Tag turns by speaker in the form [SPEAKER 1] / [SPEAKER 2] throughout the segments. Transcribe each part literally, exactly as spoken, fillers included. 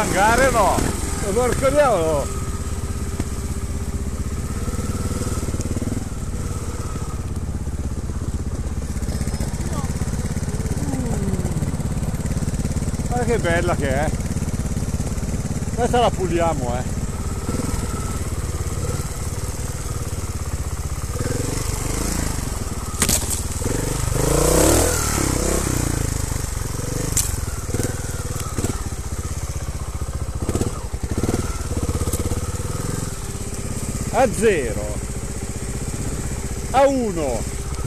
[SPEAKER 1] vangare o no? Ma porco diavolo! Guarda che bella che è! Questa la puliamo, eh! A zero, a uno.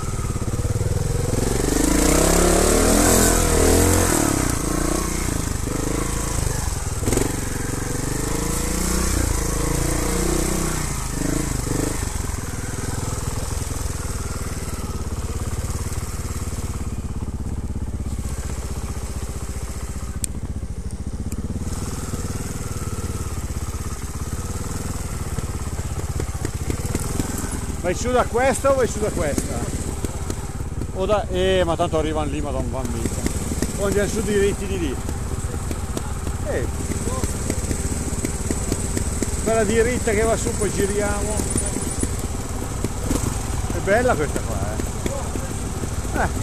[SPEAKER 1] Vai su da questa o vai su da questa? O da... Eh, ma tanto arrivano lì, ma non vanno mica. O andiamo su diritti di lì. Eh. Quella diritta che va su, poi giriamo. È bella questa qua, eh. Eh.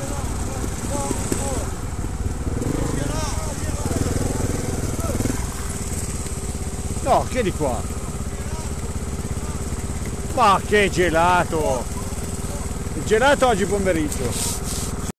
[SPEAKER 1] No, che di qua? Ma che gelato! Il gelato oggi pomeriggio!